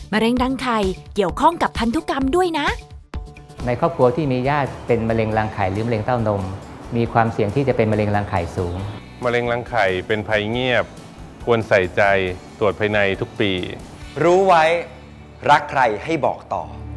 มะเร็งรังไข่เกี่ยวข้องกับพันธุกรรมด้วยนะในครอบครัวที่มีญาติเป็นมะเร็งรังไข่หรือมะเร็งเต้านมมีความเสี่ยงที่จะเป็นมะเร็งรังไข่สูงมะเร็งรังไข่เป็นภัยเงียบควรใส่ใจตรวจภายในทุกปีรู้ไว้รักใครให้บอกต่อ